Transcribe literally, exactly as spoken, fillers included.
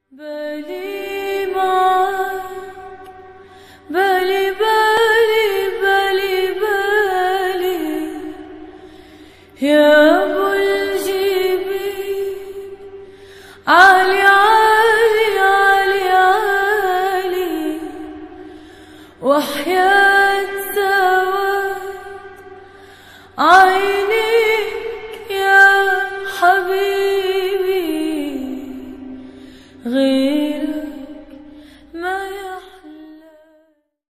بالي معك، بالي بالي بالي بالي يا ابو الجبين، عالي عالي عالي عالي، وحياة سواد عينيك يا حبيبي.